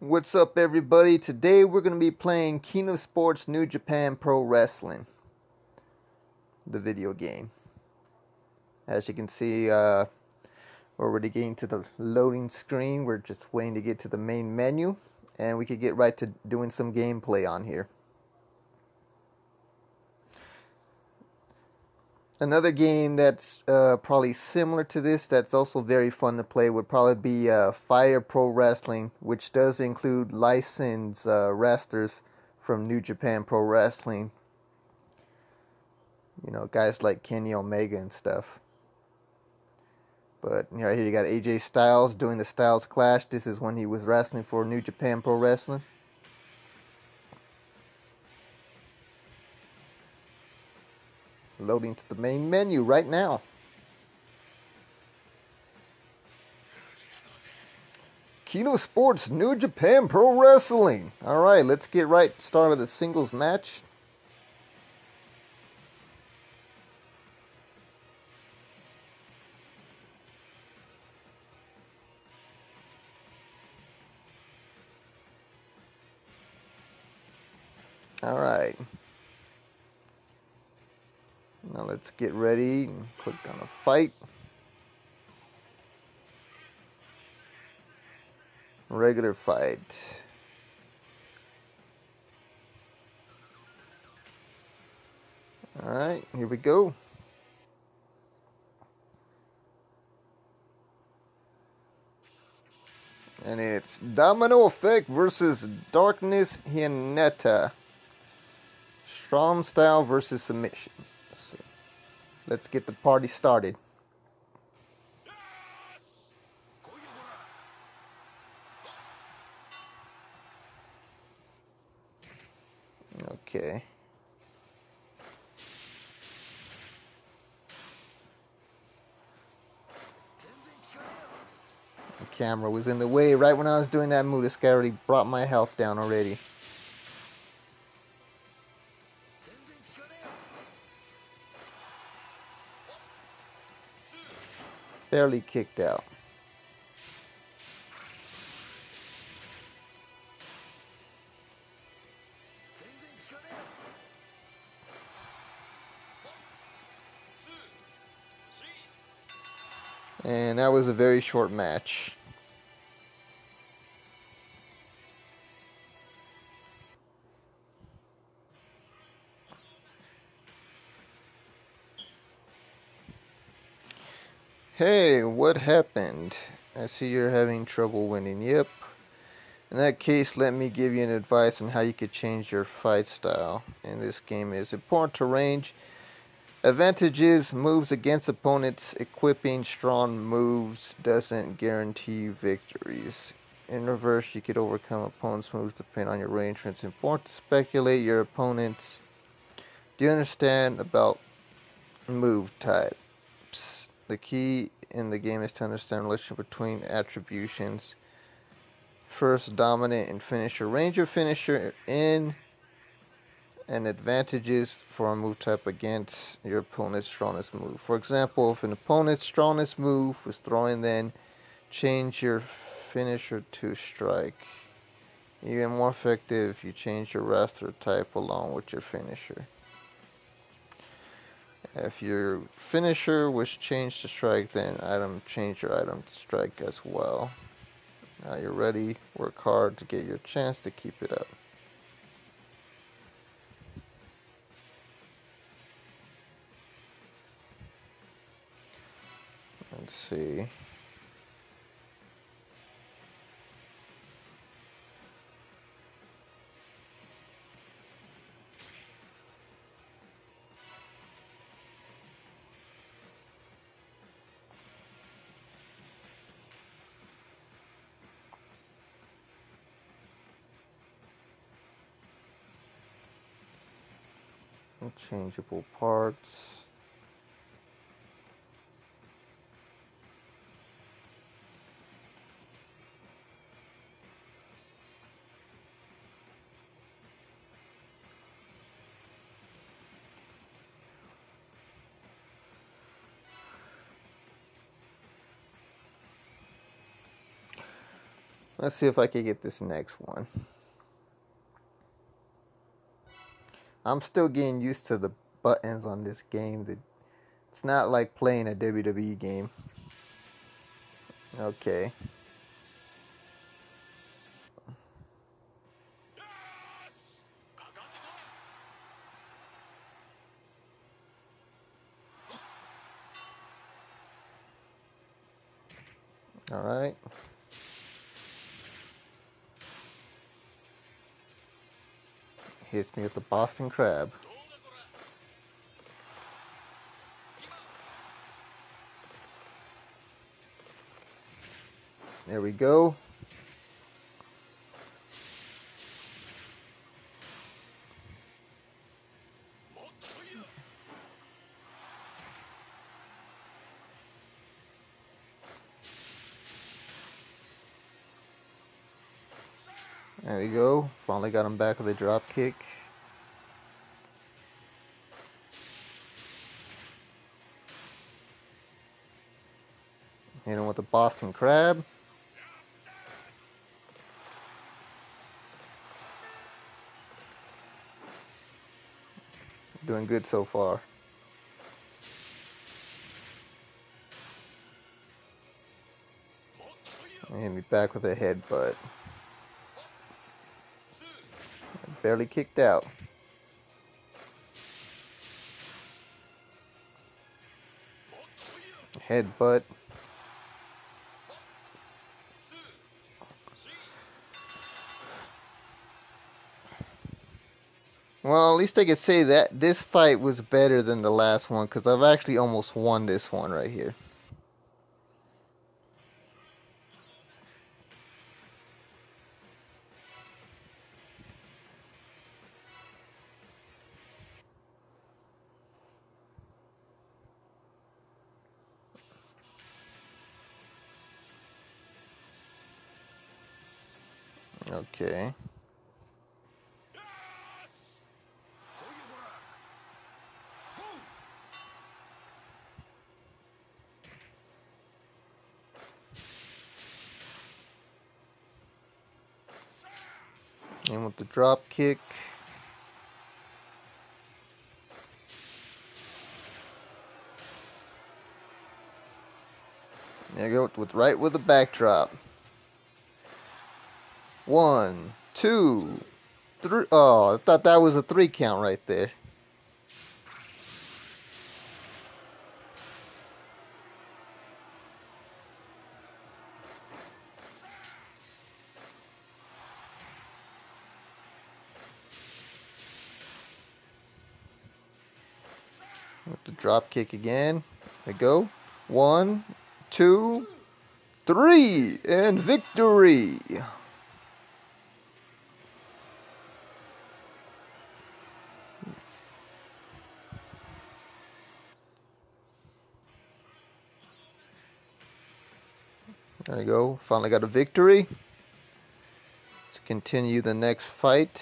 What's up, everybody? Today we're going to be playing Kino Sports New Japan Pro Wrestling, the video game. As you can see, we're already getting to the loading screen. We're just waiting to get to the main menu, and we could get right to doing some gameplay on here. Another game that's probably similar to this, that's also very fun to play, would probably be Fire Pro Wrestling, which does include licensed wrestlers from New Japan Pro Wrestling. You know, guys like Kenny Omega and stuff. But here you got AJ Styles doing the Styles Clash. This is when he was wrestling for New Japan Pro Wrestling. Loading to the main menu right now. Kino Sports New Japan Pro Wrestling. Alright, let's get right started with the singles match. Alright. Now let's get ready and click on a fight. Regular fight. Alright, here we go. And it's Domino Effect versus Darkness Hinata. Strong style versus submission. So let's get the party started. Okay. The camera was in the way right when I was doing that move. This guy already brought my health down already. Barely kicked out. And that was a very short match. Hey, what happened? I see you're having trouble winning. Yep. In that case, let me give you an advice on how you could change your fight style. In this game is important to range. Advantages, moves against opponents. Equipping strong moves doesn't guarantee victories. In reverse, you could overcome opponents' moves depending on your range. It's important to speculate your opponents. Do you understand about move types? The key in the game is to understand the relationship between attributions. First, dominant and finisher. Range your finisher in and advantages for a move type against your opponent's strongest move. For example, if an opponent's strongest move is throwing, then change your finisher to strike. Even more effective if you change your wrestler type along with your finisher. If your finisher was changed to strike, then change your item to strike as well. Now you're ready. Work hard to get your chance to keep it up. Let's see. Changeable parts. Let's see if I can get this next one. I'm still getting used to the buttons on this game. It's not like playing a WWE game. Okay. All right. Hits me with the Boston Crab. There we go. There we go. Finally got him back with a drop kick. Hit him with the Boston Crab. Doing good so far. Hit me back with a headbutt. Barely kicked out. Headbutt. Well, at least I could say that this fight was better than the last one, because I've actually almost won this one right here. Okay. And with the drop kick. There you go, right with the backdrop. 1, 2, 3. Oh, I thought that was a 3 count right there. With the drop kick again. There we go. 1, 2, 3, and victory. There you go. Finally got a victory. Let's continue the next fight.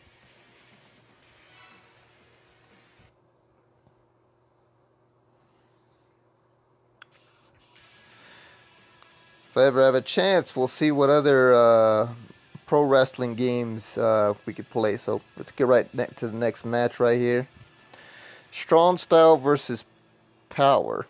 If I ever have a chance, we'll see what other pro wrestling games we could play. So let's get right to the next match right here. Strong Style versus Power.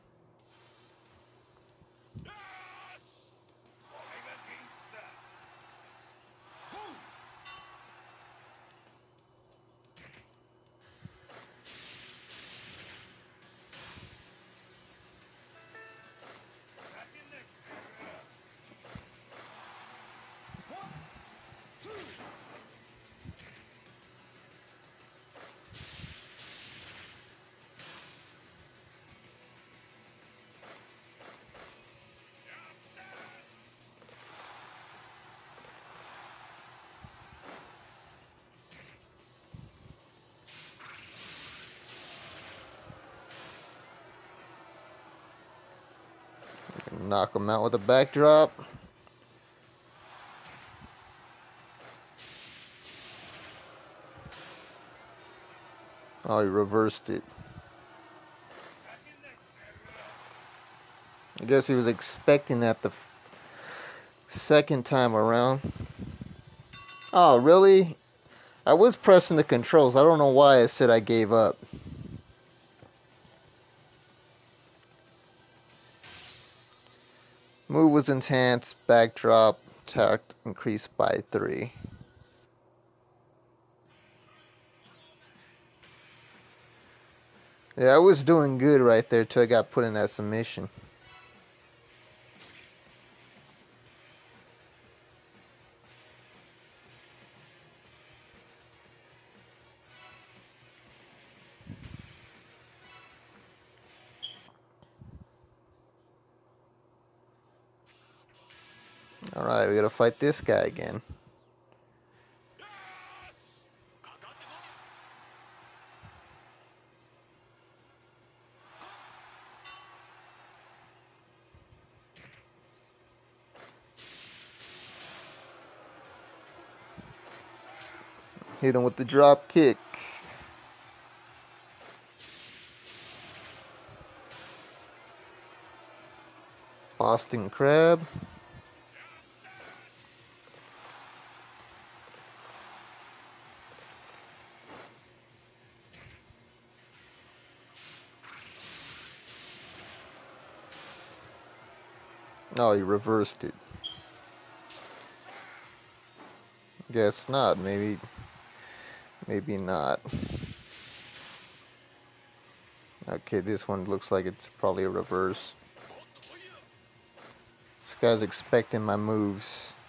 Knock him out with a backdrop. Oh, he reversed it. I guess he was expecting that to Second time around. Oh, really? I was pressing the controls. I don't know why I said I gave up. Move was enhanced. Backdrop. Attack increased by 3. Yeah, I was doing good right there till I got put in that submission. Alright, we gotta fight this guy again. Hit him with the drop kick. Boston Crab. Oh, he reversed it. Guess not. Maybe not. Okay, this one looks like it's probably a reverse. This guy's expecting my moves.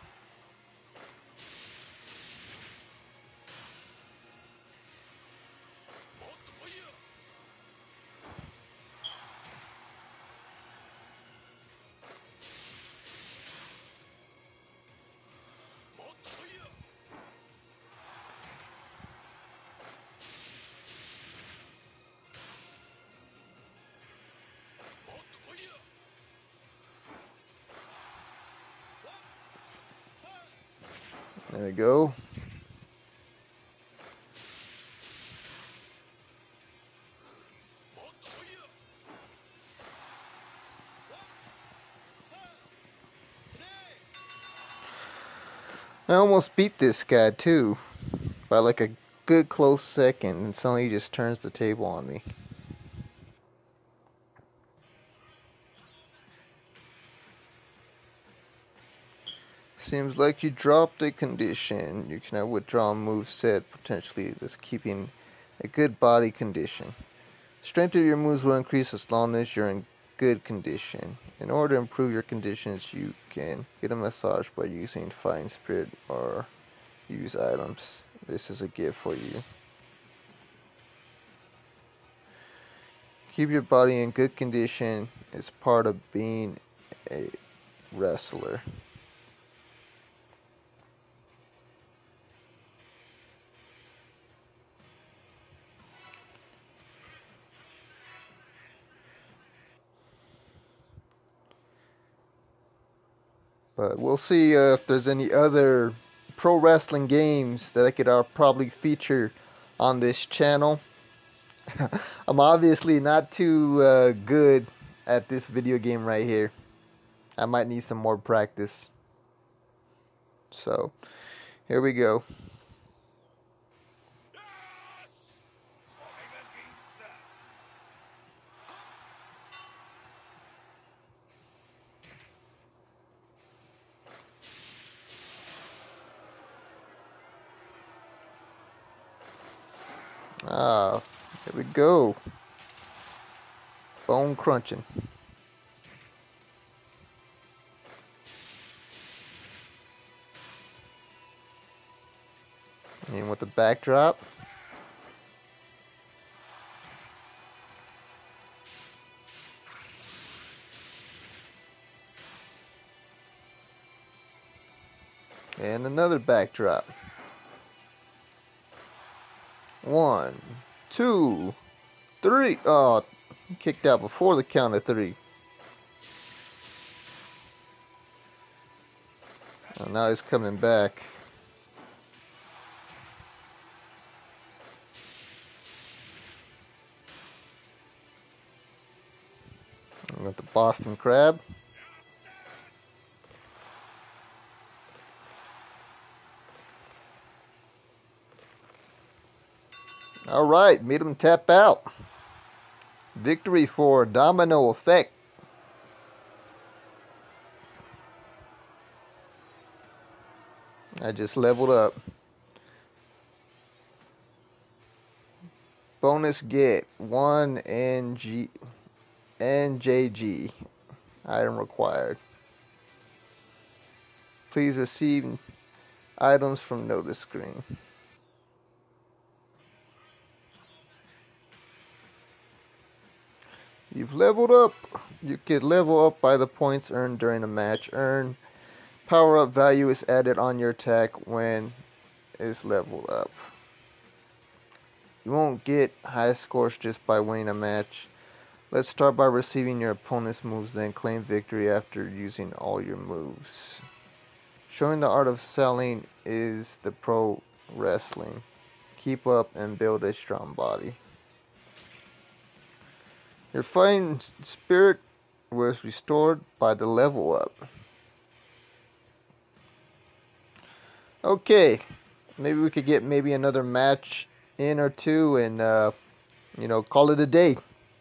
There we go. I almost beat this guy too, by like a good close second, and suddenly he just turns the table on me. Seems like you dropped a condition. You cannot withdraw a move set, potentially thus keeping a good body condition. Strength of your moves will increase as long as you're in good condition. In order to improve your conditions, you can get a massage by using Fighting Spirit or use items. This is a gift for you. Keep your body in good condition is part of being a wrestler. But we'll see if there's any other pro wrestling games that I could probably feature on this channel. I'm obviously not too good at this video game right here. I might need some more practice. So, here we go. Ah, here we go. Bone crunching. And with the backdrop. And another backdrop. 1, 2, 3. Oh, kicked out before the count of 3. Oh, now he's coming back. With the Boston Crab. Alright, made him tap out. Victory for Domino Effect. I just leveled up. Bonus get 1 NJG. Item required. Please receive items from notice screen. You've leveled up. You can level up by the points earned during a match. Earn power-up value is added on your attack when it's leveled up. You won't get high scores just by winning a match. Let's start by receiving your opponent's moves, then claim victory after using all your moves. Showing the art of selling is the pro wrestling. Keep up and build a strong body. Your fighting spirit was restored by the level up. Okay, maybe we could get another match in or two and, call it a day.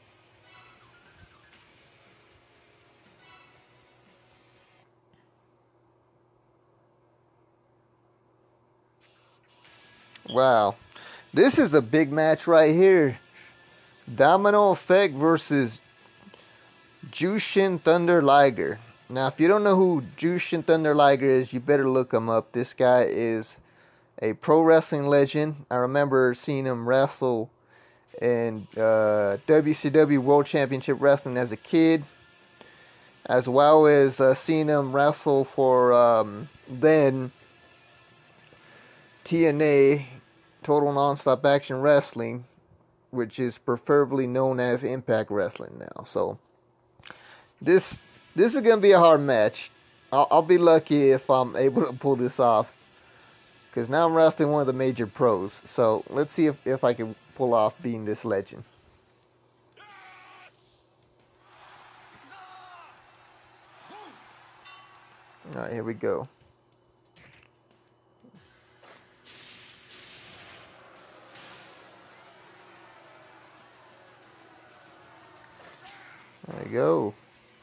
Wow, this is a big match right here. Domino Effect versus Jushin Thunder Liger. Now, if you don't know who Jushin Thunder Liger is, you better look him up. This guy is a pro wrestling legend. I remember seeing him wrestle in WCW World Championship Wrestling as a kid, as well as seeing him wrestle for then TNA, Total Nonstop Action Wrestling, which is preferably known as Impact Wrestling now. So this is gonna be a hard match. I'll be lucky if I'm able to pull this off, because now I'm wrestling one of the major pros. So let's see if I can pull off being this legend. Alright, here we go. There you go.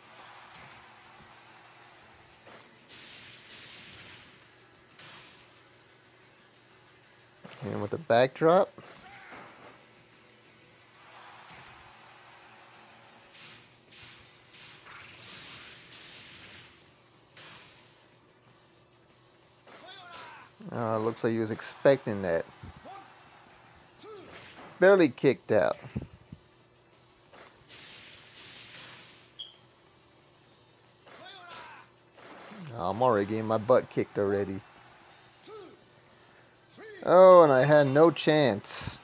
And with the backdrop. Looks like he was expecting that. Barely kicked out. I'm already getting my butt kicked already. Oh, and I had no chance.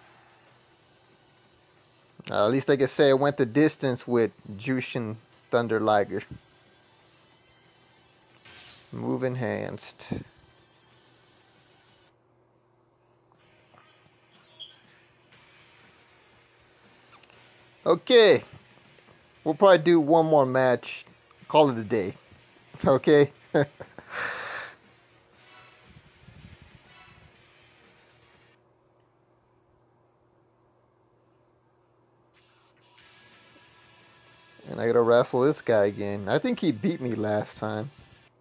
At least I can say I went the distance with Jushin Thunder Liger. Move enhanced. Okay. We'll probably do one more match. Call it a day. Okay? And I gotta wrestle this guy again. I think he beat me last time.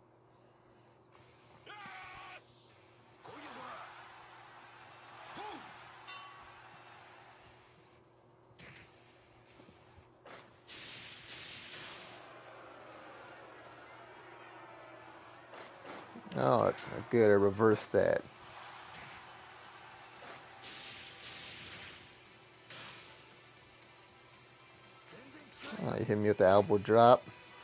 Oh, good. I reversed that. Oh, he hit me with the elbow drop.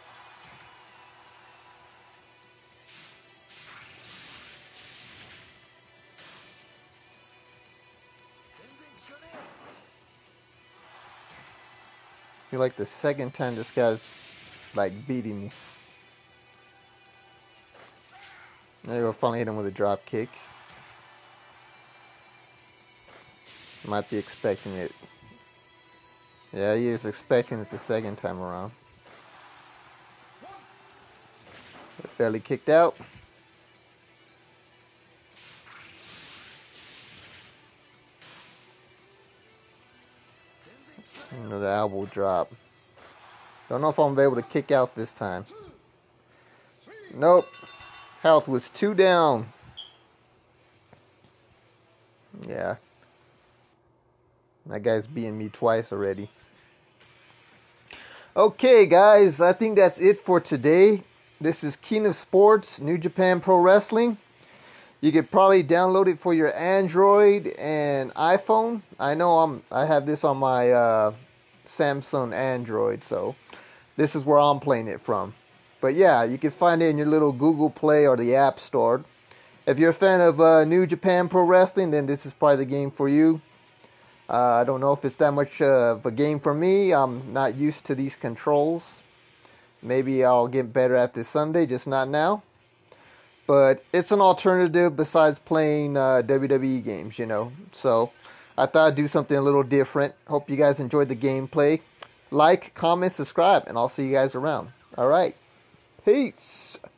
I feel like the second time this guy's like beating me. There you go, finally hit him with a drop kick. Might be expecting it. Yeah, he is expecting it the second time around. Barely kicked out. Another elbow drop. Don't know if I'm going to be able to kick out this time. Nope. Health was 2 down. Yeah. That guy's beating me twice already. Okay, guys. I think that's it for today. This is King of Sports, New Japan Pro Wrestling. You could probably download it for your Android and iPhone. I know I have this on my Samsung Android, so this is where I'm playing it from. But yeah, you can find it in your little Google Play or the App Store. If you're a fan of New Japan Pro Wrestling, then this is probably the game for you. I don't know if it's that much of a game for me. I'm not used to these controls. Maybe I'll get better at this someday, just not now. But it's an alternative besides playing WWE games, you know. So I thought I'd do something a little different. Hope you guys enjoyed the gameplay. Like, comment, subscribe, and I'll see you guys around. All right. Peace.